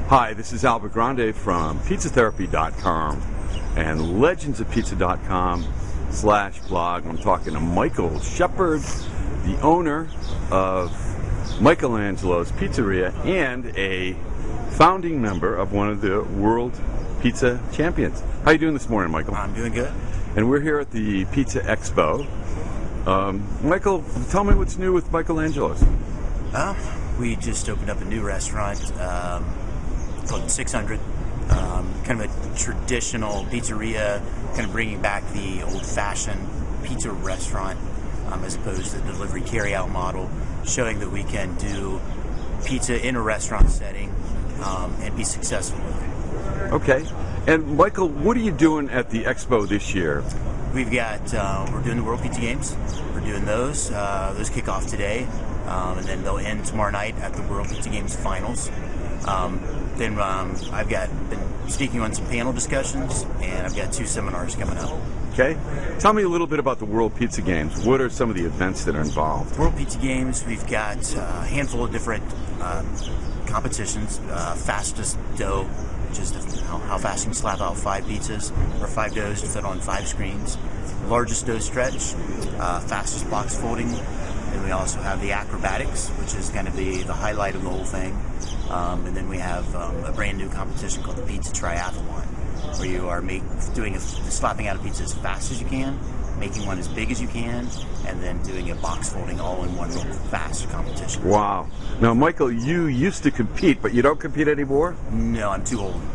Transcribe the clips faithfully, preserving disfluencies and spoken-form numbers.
Hi, this is Albert Grande from Pizza Therapy dot com and Legends of Pizza dot com slash blog. I'm talking to Michael Shepard, the owner of Michelangelo's Pizzeria and a founding member of one of the World Pizza Champions. How you doing this morning, Michael? I'm doing good. And we're here at the Pizza Expo. Um, Michael, tell me what's new with Michelangelo's. Uh, we just opened up a new restaurant um, called six hundred. Um, kind of a traditional pizzeria, kind of bringing back the old-fashioned pizza restaurant um, as opposed to the delivery carry-out model, showing that we can do pizza in a restaurant setting um, and be successful with it. Okay. And Michael, what are you doing at the Expo this year? We've got, uh, we're doing the World Pizza Games. We're doing those. Uh, those kick off today, um, and then they'll end tomorrow night at the World Pizza Games finals. Um, then um, I've got been speaking on some panel discussions, and I've got two seminars coming up. Okay. Tell me a little bit about the World Pizza Games. What are some of the events that are involved? World Pizza Games, we've got a handful of different uh, competitions. Uh, fastest dough, which is the, how, how fast you can slap out five pizzas or five doughs to fit on five screens. Largest dough stretch, uh, fastest box folding. And we also have the acrobatics, which is kind of the, the highlight of the whole thing. Um, and then we have um, a brand new competition called the Pizza Triathlon, where you are make, doing a, slapping out a pizza as fast as you can, making one as big as you can, and then doing a box folding all in one real fast competition. Wow. Now, Michael, you used to compete, but you don't compete anymore? No, I'm too old.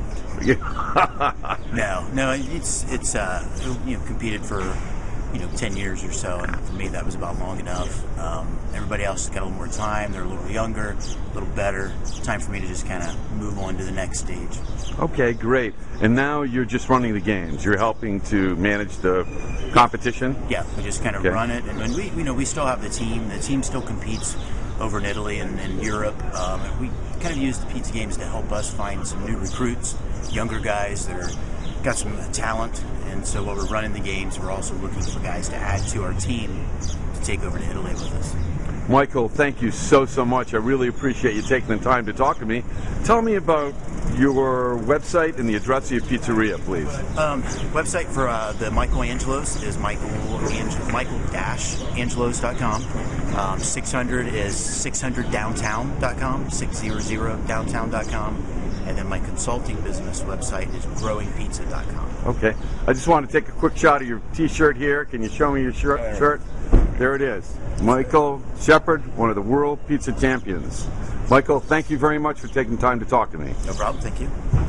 no, no, it's it's uh, you know, competed for you know ten years or so, and for me that was about long enough. Um, everybody else has got a little more time; they're a little younger, a little better. Time for me to just kind of move on to the next stage. Okay, great. And now you're just running the games. You're helping to manage the competition. Yeah, we just kind of okay. run it, and, and we you know we still have the team. The team still competes over in Italy and in Europe. Um, and we kind of use the pizza games to help us find some new recruits, younger guys that are got some talent. And so while we're running the games, we're also looking for guys to add to our team to take over to Italy with us. Michael, thank you so, so much. I really appreciate you taking the time to talk to me. Tell me about your website and the address of your pizzeria, please. Um, website for uh, the Michelangelo's is Michael, Michael Angelos dot com. Um, six hundred is six hundred downtown dot com, six hundred downtown dot com. And then my consulting business website is growing pizza dot com. Okay. I just want to take a quick shot of your T-shirt here. Can you show me your shirt? shirt? There it is. Michael Shepard, one of the World Pizza Champions. Michael, thank you very much for taking time to talk to me. No problem. Thank you.